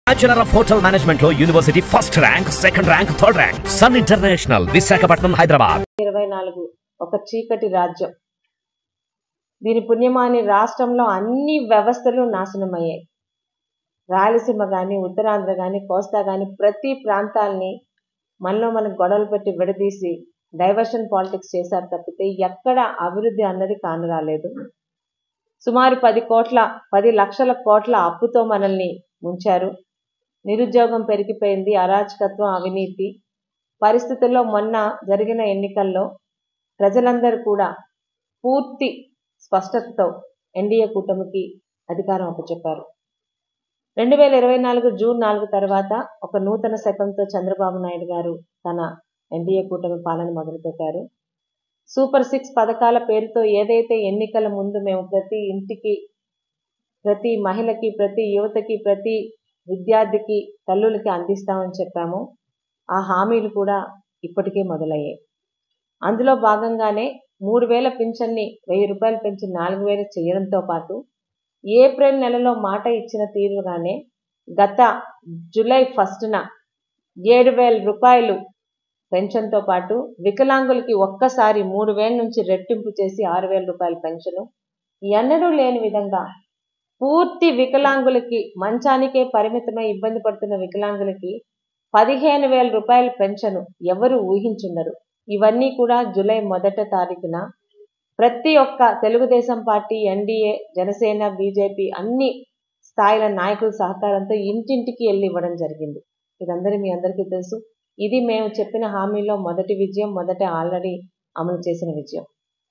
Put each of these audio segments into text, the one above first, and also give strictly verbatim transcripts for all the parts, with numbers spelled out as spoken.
Bachelor of Hotel Management లో university first rank, second rank, third rank. Sun International, Visakhapatnam, Hyderabad. ఇరవై నాలుగు ఒక చీకటి రాజ్యం. దీని పుణ్యమాని రాష్ట్రంలో అన్ని వ్యవస్థలు నాశనమయ్యాయి. రాయలసీమ కానీ, ఉత్తరాంధ్ర కానీ, కోస్తా కానీ ప్రతి ప్రాంతాల్ని మనలో మనకు గొడవలు పెట్టి విడదీసి డైవర్షన్ పాలిటిక్స్ చేశారు తప్పితే ఎక్కడ అభివృద్ధి అన్నది కానరాలేదు. సుమారు పది కోట్ల పది లక్షల కోట్ల అప్పుతో మనల్ని ముంచారు. నిరుద్యోగం పెరిగిపోయింది, అరాచకత్వం, అవినీతి పరిస్థితుల్లో మొన్న జరిగిన ఎన్నికల్లో ప్రజలందరూ కూడా పూర్తి స్పష్టతతో ఎన్డీఏ కూటమికి అధికారం అప్పచెప్పారు. రెండు వేల ఇరవై నాలుగు జూన్ నాలుగు తర్వాత ఒక నూతన శకంతో చంద్రబాబు నాయుడు గారు తన ఎన్డీఏ కూటమి పాలన మొదలుపెట్టారు. సూపర్ సిక్స్ పథకాల పేరుతో ఏదైతే ఎన్నికల ముందు మేము ప్రతి ఇంటికి, ప్రతి మహిళకి, ప్రతి యువతకి, ప్రతి విద్యార్థికి, తల్లులకి అందిస్తామని చెప్పాము, ఆ హామీలు కూడా ఇప్పటికే మొదలయ్యాయి. అందులో భాగంగానే మూడు వేల పింఛన్ని వెయ్యి రూపాయలు పెంచి నాలుగు వేలు చేయడంతో పాటు ఏప్రిల్ నెలలో మాట ఇచ్చిన తీరుగానే గత జూలై ఫస్ట్న ఏడు వేల రూపాయలు పెన్షన్తో పాటు వికలాంగులకి ఒక్కసారి మూడు వేల నుంచి రెట్టింపు చేసి ఆరు వేల రూపాయల పెన్షను, ఎన్నడూ లేని విధంగా పూర్తి వికలాంగులకి, మంచానికే పరిమితమై ఇబ్బంది పడుతున్న వికలాంగులకి పదిహేను వేల రూపాయల పెన్షను ఎవరు ఊహించుండరు. ఇవన్నీ కూడా జూలై మొదట తారీఖున ప్రతి ఒక్క Telugu Desam party, NDA, Janasena, BJP అన్ని స్థాయిల నాయకుల సహకారంతో ఇంటింటికి వెళ్ళి ఇవ్వడం జరిగింది. ఇదందరూ మీ అందరికీ తెలుసు. ఇది మేము చెప్పిన హామీలో మొదటి విజయం, మొదట ఆల్రెడీ అమలు చేసిన విజయం.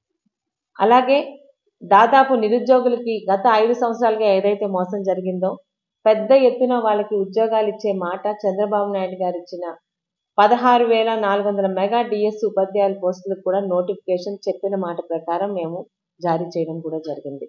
అలాగే దాదాపు నిరుద్యోగులకి గత ఐదు సంవత్సరాలుగా ఏదైతే మోసం జరిగిందో పెద్ద ఎత్తున వాళ్ళకి ఉద్యోగాలు ఇచ్చే మాట చంద్రబాబు నాయుడు గారు ఇచ్చిన పదహారు వేల నాలుగు వందల మెగా డిఎస్ ఉపాధ్యాయుల పోస్టులకు కూడా నోటిఫికేషన్ చెప్పిన మాట ప్రకారం మేము జారీ చేయడం కూడా జరిగింది.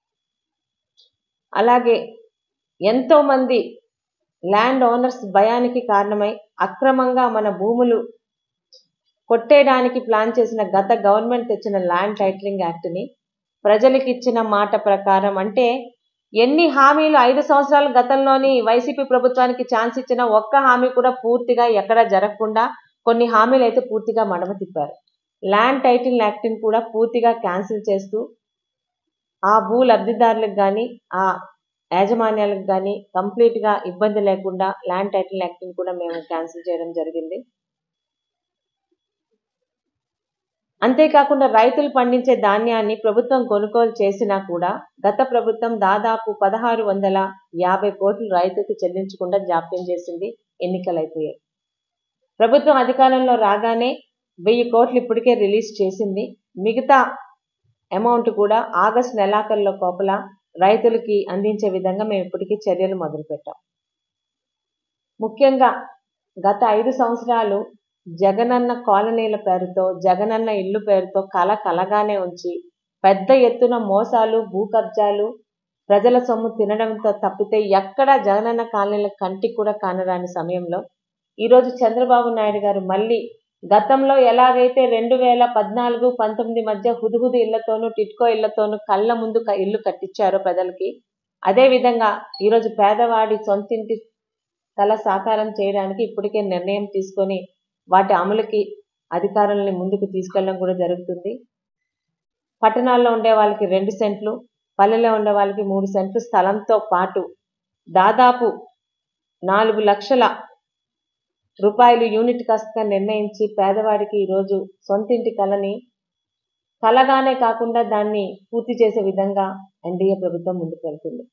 అలాగే ఎంతో మంది ల్యాండ్ ఓనర్స్ భయానికి కారణమై అక్రమంగా మన భూములు కొట్టేయడానికి ప్లాన్ చేసిన గత గవర్నమెంట్ తెచ్చిన ల్యాండ్ టైటిలింగ్ యాక్ట్ని ప్రజలకు ఇచ్చిన మాట ప్రకారం, అంటే ఎన్ని హామీలు ఐదు సంవత్సరాల గతంలోని వైసీపీ ప్రభుత్వానికి ఛాన్స్ ఇచ్చిన ఒక్క హామీ కూడా పూర్తిగా ఎక్కడా జరగకుండా కొన్ని హామీలు అయితే పూర్తిగా మడమ తిప్పారు. ల్యాండ్ టైటిల్ యాక్ట్ని కూడా పూర్తిగా క్యాన్సిల్ చేస్తూ ఆ భూ లబ్ధిదారులకు కానీ, ఆ యాజమాన్యాలకు కానీ కంప్లీట్గా ఇబ్బంది లేకుండా ల్యాండ్ టైటిల్ యాక్ట్ని కూడా మేము క్యాన్సిల్ చేయడం జరిగింది. అంతేకాకుండా రైతులు పండించే ధాన్యాన్ని ప్రభుత్వం కొనుగోలు చేసినా కూడా గత ప్రభుత్వం దాదాపు పదహారు వందల యాభై కోట్లు రైతుకు చెల్లించకుండా జాప్యం చేసింది. ఎన్నికలైపోయాయి. ప్రభుత్వం అధికారంలో రాగానే వెయ్యి కోట్లు ఇప్పటికే రిలీజ్ చేసింది. మిగతా అమౌంట్ కూడా ఆగస్టు నెలాఖరులో కోపల రైతులకి అందించే విధంగా మేము ఇప్పటికీ చర్యలు మొదలుపెట్టాం. ముఖ్యంగా గత ఐదు సంవత్సరాలు జగనన్న కాలనీల పేరుతో, జగనన్న ఇల్లు పేరుతో కల కలగానే ఉంచి పెద్ద ఎత్తున మోసాలు, భూ కబ్జాలు, ప్రజల సొమ్ము తినడంతో తప్పితే ఎక్కడా జగనన్న కాలనీల కంటికి కూడా కానరాని సమయంలో ఈరోజు చంద్రబాబు నాయుడు గారు మళ్ళీ గతంలో ఎలాగైతే రెండు వేల పద్నాలుగు పంతొమ్మిది మధ్య హుదుహుదు ఇళ్లతోనూ, టిట్కో ఇళ్లతోనూ కళ్ళ ముందు ఇల్లు కట్టించారో ప్రజలకి, అదేవిధంగా ఈరోజు పేదవాడి సొంతింటి కల సాకారం చేయడానికి ఇప్పటికే నిర్ణయం తీసుకొని వాటి అమలుకి అధికారులని ముందుకు తీసుకెళ్ళడం కూడా జరుగుతుంది. పట్టణాల్లో ఉండే వాళ్ళకి రెండు సెంట్లు, పల్లెల్లో ఉండే వాళ్ళకి మూడు సెంట్లు స్థలంతో పాటు దాదాపు నాలుగు లక్షల రూపాయలు యూనిట్ కాస్ట్గా నిర్ణయించి పేదవాడికి ఈరోజు సొంతింటి కలని కలగానే కాకుండా దాన్ని పూర్తి చేసే విధంగా ఎన్డీఏ ప్రభుత్వం ముందుకు వెళ్తుంది.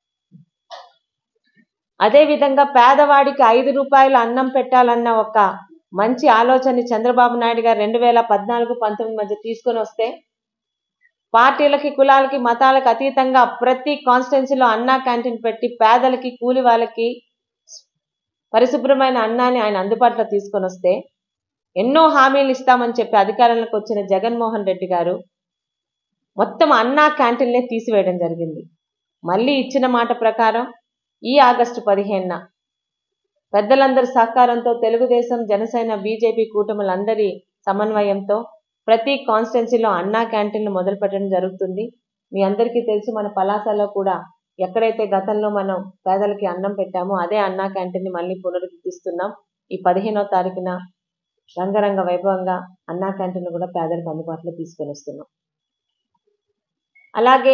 అదేవిధంగా పేదవాడికి ఐదు రూపాయలు అన్నం పెట్టాలన్న ఒక మంచి ఆలోచన చంద్రబాబు నాయుడు గారు రెండు వేల పద్నాలుగు పంతొమ్మిది మధ్య తీసుకొని వస్తే పార్టీలకి, కులాలకి, మతాలకు అతీతంగా ప్రతి కాన్స్టిట్యున్సీలో అన్నా క్యాంటీన్ పెట్టి పేదలకి, కూలి వాళ్ళకి పరిశుభ్రమైన అన్నాన్ని ఆయన అందుబాటులో తీసుకొని వస్తే ఎన్నో హామీలు ఇస్తామని చెప్పి అధికారంలోకి వచ్చిన జగన్మోహన్ రెడ్డి గారు మొత్తం అన్నా క్యాంటీన్లే తీసివేయడం జరిగింది. మళ్ళీ ఇచ్చిన మాట ప్రకారం ఈ ఆగస్టు పదిహేనున పెద్దలందరి సహకారంతో తెలుగుదేశం, జనసేన, బీజేపీ కూటములందరి సమన్వయంతో ప్రతి కాన్స్టిట్యున్సీలో అన్నా క్యాంటీన్లు మొదలు పెట్టడం జరుగుతుంది. మీ అందరికీ తెలుసు, మన పలాసలో కూడా ఎక్కడైతే గతంలో మనం పేదలకి అన్నం పెట్టామో అదే అన్నా క్యాంటీన్ని మళ్ళీ పునరుద్ధరిస్తున్నాం. ఈ పదిహేనో తారీఖున రంగరంగ వైభవంగా అన్నా క్యాంటీన్లు కూడా పేదలకు అందుబాటులో తీసుకొని వస్తున్నాం. అలాగే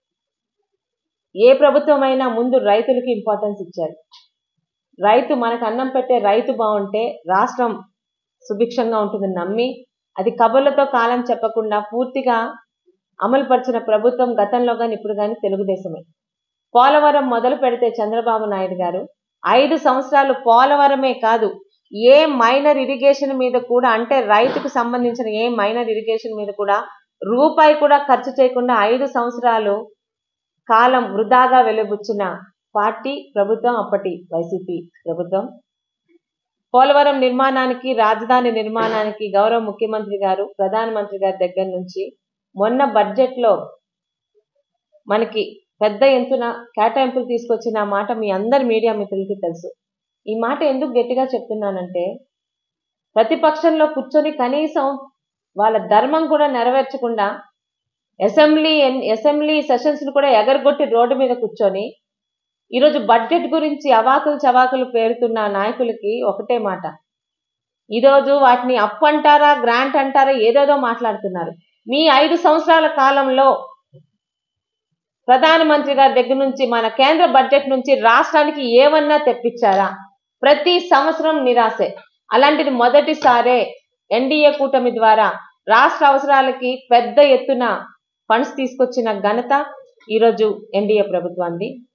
ఏ ప్రభుత్వం అయినా ముందు రైతులకి ఇంపార్టెన్స్ ఇచ్చారు. రైతు మనకు అన్నం పెట్టే రైతు బాగుంటే రాష్ట్రం సుభిక్షంగా ఉంటుందని నమ్మి అది కబుర్లతో కాలం చెప్పకుండా పూర్తిగా అమలు పరిచిన ప్రభుత్వం గతంలో కానీ ఇప్పుడు కానీ తెలుగుదేశమే. పోలవరం మొదలు పెడితే చంద్రబాబు నాయుడు గారు ఐదు సంవత్సరాలు పోలవరమే కాదు ఏ మైనర్ ఇరిగేషన్ మీద కూడా, అంటే రైతుకు సంబంధించిన ఏ మైనర్ ఇరిగేషన్ మీద కూడా రూపాయి కూడా ఖర్చు చేయకుండా ఐదు సంవత్సరాలు కాలం వృధాగా వెలుబుచ్చిన పార్టీ ప్రభుత్వం అప్పటి వైసీపీ ప్రభుత్వం. పోలవరం నిర్మాణానికి, రాజధాని నిర్మాణానికి గౌరవ ముఖ్యమంత్రి గారు, ప్రధానమంత్రి గారి దగ్గర నుంచి మొన్న బడ్జెట్లో మనకి పెద్ద ఎత్తున కేటాయింపులు తీసుకొచ్చిన మాట మీ అందరి మీడియా మిత్రులకి తెలుసు. ఈ మాట ఎందుకు గట్టిగా చెప్తున్నానంటే, ప్రతిపక్షంలో కూర్చొని కనీసం వాళ్ళ ధర్మం కూడా నెరవేర్చకుండా అసెంబ్లీ అసెంబ్లీ సెషన్స్ ను కూడా ఎగరగొట్టి రోడ్డు మీద కూర్చొని ఈరోజు బడ్జెట్ గురించి అవాకులు చవాకులు పేరుతున్న నాయకులకి ఒకటే మాట, ఈరోజు వాటిని అప్పు అంటారా గ్రాంట్ అంటారా ఏదేదో మాట్లాడుతున్నారు. మీ ఐదు సంవత్సరాల కాలంలో ప్రధానమంత్రి గారి దగ్గర నుంచి మన కేంద్ర బడ్జెట్ నుంచి రాష్ట్రానికి ఏమన్నా తెప్పించారా? ప్రతి సంవత్సరం నిరాశే. అలాంటిది మొదటిసారే ఎన్డీఏ కూటమి ద్వారా రాష్ట్ర అవసరాలకి పెద్ద ఎత్తున ఫండ్స్ తీసుకొచ్చిన ఘనత ఈరోజు ఎన్డీఏ ప్రభుత్వాన్ని.